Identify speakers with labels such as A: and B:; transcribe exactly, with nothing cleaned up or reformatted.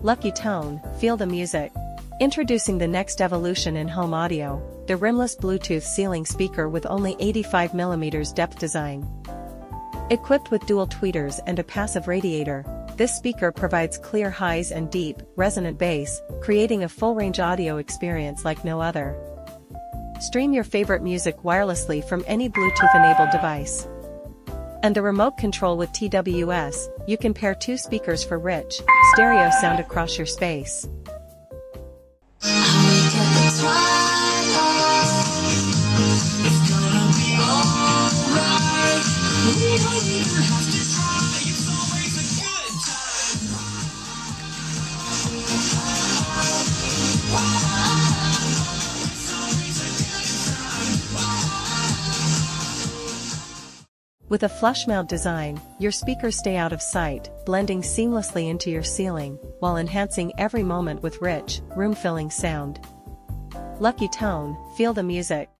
A: Lucky Tone, feel the music. Introducing the next evolution in home audio, the rimless Bluetooth ceiling speaker with only eighty-five millimeter depth design. Equipped with dual tweeters and a passive radiator, this speaker provides clear highs and deep, resonant bass, creating a full-range audio experience like no other. Stream your favorite music wirelessly from any Bluetooth-enabled device. And a remote control with T W S, you can pair two speakers for rich, stereo sound across your space. With a flush mount design, your speakers stay out of sight, blending seamlessly into your ceiling, while enhancing every moment with rich, room-filling sound. Lucky Tone, feel the music.